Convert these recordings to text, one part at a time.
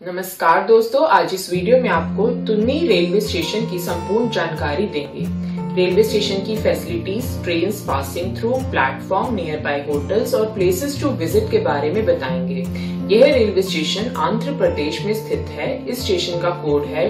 नमस्कार दोस्तों, आज इस वीडियो में आपको तुन्नी रेलवे स्टेशन की संपूर्ण जानकारी देंगे। रेलवे स्टेशन की facilities, trains passing through, platform, nearby hotels और प्लेसेस टू विजिट के बारे में बताएंगे। यह रेलवे स्टेशन आंध्र प्रदेश में स्थित है। इस स्टेशन का कोड है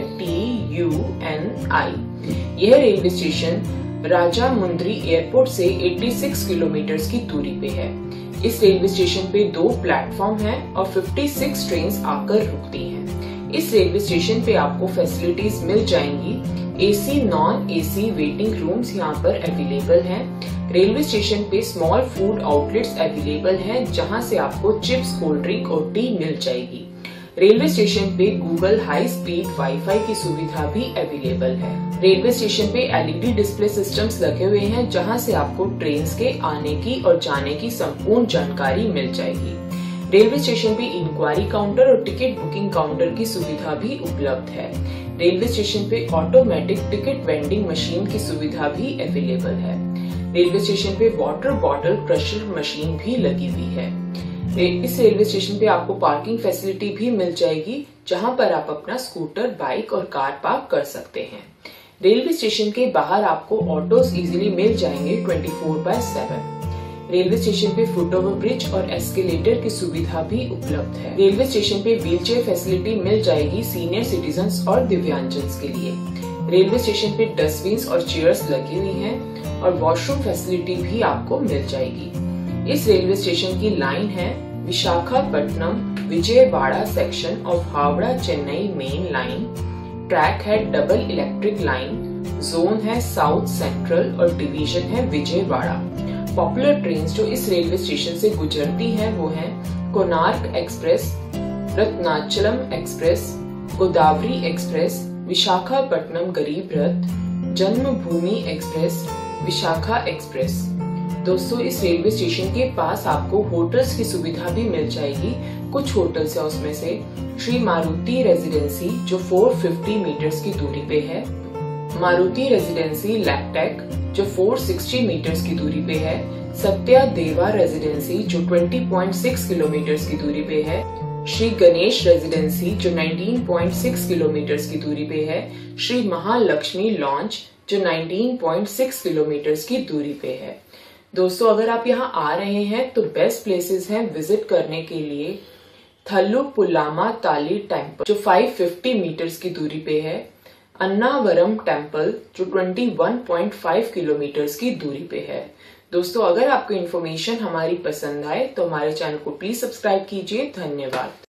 TUNI। यह रेलवे स्टेशन राजामुंद्री एयरपोर्ट से 86 किलोमीटर की दूरी पे है। इस रेलवे स्टेशन पे 2 प्लेटफॉर्म हैं और 56 ट्रेन्स आकर रुकती हैं। इस रेलवे स्टेशन पे आपको फैसिलिटीज मिल जाएंगी। AC, non AC waiting rooms यहाँ पर अवेलेबल हैं। रेलवे स्टेशन पे स्मॉल फूड आउटलेट्स अवेलेबल हैं, जहाँ से आपको चिप्स, कोल्ड ड्रिंक और टी मिल जाएगी। रेलवे स्टेशन पे गूगल हाई स्पीड वाईफाई की सुविधा भी अवेलेबल है। रेलवे स्टेशन पे LED डिस्प्ले सिस्टम्स लगे हुए हैं, जहां से आपको ट्रेन्स के आने की और जाने की संपूर्ण जानकारी मिल जाएगी। रेलवे स्टेशन पे इंक्वायरी काउंटर और टिकट बुकिंग काउंटर की सुविधा भी उपलब्ध है। रेलवे स्टेशन पे ऑटोमेटिक टिकट वेंडिंग मशीन की सुविधा भी अवेलेबल है। रेलवे स्टेशन पे वाटर बॉटल क्रशर मशीन भी लगी हुई है। इस रेलवे स्टेशन पे आपको पार्किंग फैसिलिटी भी मिल जाएगी, जहां पर आप अपना स्कूटर, बाइक और कार पार्क कर सकते हैं। रेलवे स्टेशन के बाहर आपको ऑटोज इजीली मिल जाएंगे 24/7। रेलवे स्टेशन पे फुटओवर ब्रिज और एस्केलेटर की सुविधा भी उपलब्ध है। रेलवे स्टेशन पे व्हीलचेयर फैसिलिटी मिल जाएगी सीनियर सिटीजन्स और दिव्यांजन के लिए। रेलवे स्टेशन पे डस्टबिन और चेयर्स लगी हुई हैं और वॉशरूम फैसिलिटी भी आपको मिल जाएगी। इस रेलवे स्टेशन की लाइन है Visakhapatnam Vijayawada section of Howrah Chennai main line. Track है डबल इलेक्ट्रिक लाइन। जोन है साउथ सेंट्रल और डिवीजन है विजयवाड़ा। पॉपुलर ट्रेन जो इस रेलवे स्टेशन से गुजरती हैं वो हैं Konark express, Ratnachalam express, Godavari express, Visakhapatnam Garib Rath, जन्मभूमि एक्सप्रेस, विशाखा एक्सप्रेस। दोस्तों, इस रेलवे स्टेशन के पास आपको होटल्स की सुविधा भी मिल जाएगी। कुछ होटल्स है उसमें से श्री मारुति रेजिडेंसी जो 450 मीटर्स की दूरी पे है, मारुति रेजिडेंसी लैकटेक जो 460 मीटर्स की दूरी पे है, सत्या देवा रेजिडेंसी जो 20.6 किलोमीटर्स की दूरी पे है, श्री गणेश रेजिडेंसी जो 19.6 किलोमीटर्स की दूरी पे है, श्री महालक्ष्मी लॉन्च जो 19.6 किलोमीटर्स की दूरी पे है। दोस्तों, अगर आप यहाँ आ रहे हैं तो बेस्ट प्लेसेस हैं विजिट करने के लिए थल्लुपुलामा ताली टेम्पल जो 550 मीटर्स की दूरी पे है, अन्नावरम टेम्पल जो 21.5 किलोमीटर्स की दूरी पे है। दोस्तों, अगर आपको इन्फॉर्मेशन हमारी पसंद आए तो हमारे चैनल को प्लीज सब्सक्राइब कीजिए। धन्यवाद।